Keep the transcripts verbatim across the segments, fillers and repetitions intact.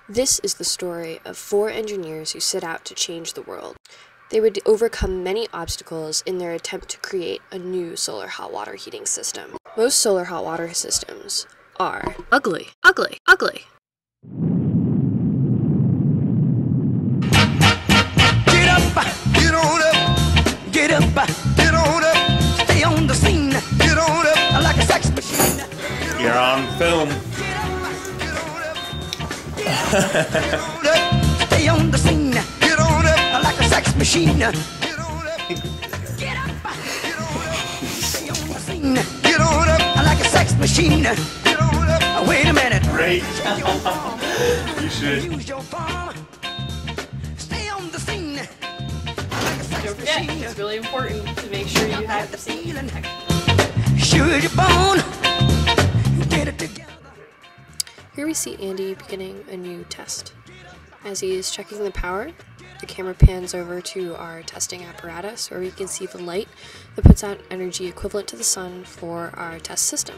This is the story of four engineers who set out to change the world. They would overcome many obstacles in their attempt to create a new solar hot water heating system. Most solar hot water systems are ugly, ugly, ugly. Get up, get on up, get up, get on up, stay on the scene, get on up like a sex machine. You're on film. Stay on the scene, get on up like a sex machine. Get on up, get up, stay on the scene, get on up like a sex machine. Get on up. Wait a minute. Great. You should. Use your palm. Stay on the scene. Don't forget, it's really important to make sure you have the scene. Shoot your bone. Get it together. Here we see Andy beginning a new test. As he is checking the power, the camera pans over to our testing apparatus where we can see the light that puts out energy equivalent to the sun for our test system.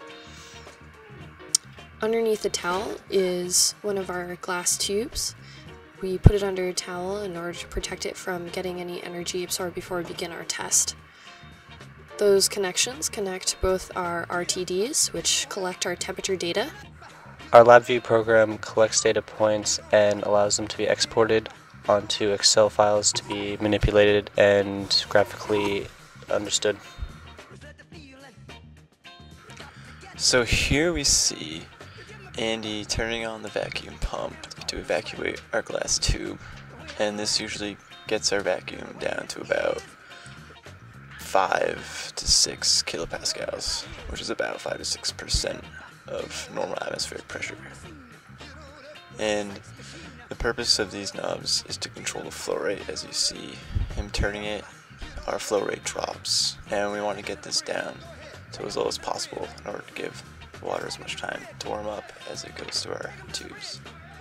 Underneath the towel is one of our glass tubes. We put it under a towel in order to protect it from getting any energy absorbed before we begin our test. Those connections connect both our R T Ds, which collect our temperature data. Our LabVIEW program collects data points and allows them to be exported onto Excel files to be manipulated and graphically understood. So here we see Andy turning on the vacuum pump to evacuate our glass tube, and this usually gets our vacuum down to about five to six kilopascals, which is about five to six percent of normal atmospheric pressure. And the purpose of these knobs is to control the flow rate. As you see him turning it, our flow rate drops, and we want to get this down to as low as possible in order to give the water as much time to warm up as it goes through our tubes.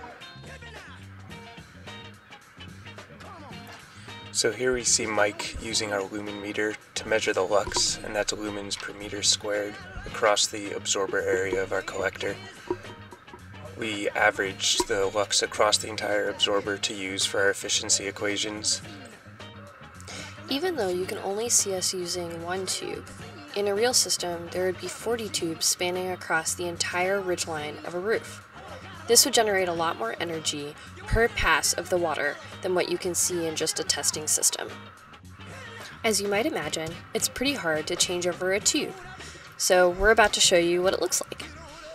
So here we see Mike using our lumen meter to measure the lux, and that's lumens per meter squared, across the absorber area of our collector. We average the lux across the entire absorber to use for our efficiency equations. Even though you can only see us using one tube, in a real system there would be forty tubes spanning across the entire ridgeline of a roof. This would generate a lot more energy per pass of the water than what you can see in just a testing system. As you might imagine, it's pretty hard to change over a tube, so we're about to show you what it looks like.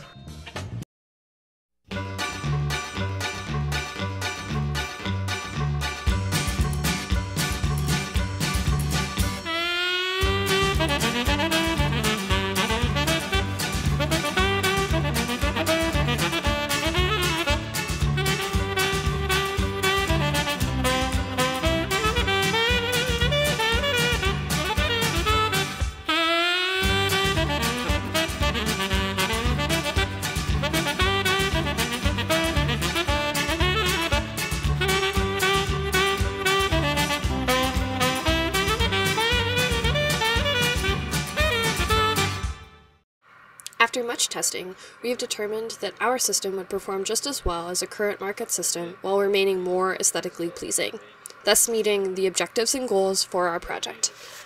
After much testing, we have determined that our system would perform just as well as a current market system while remaining more aesthetically pleasing, thus meeting the objectives and goals for our project.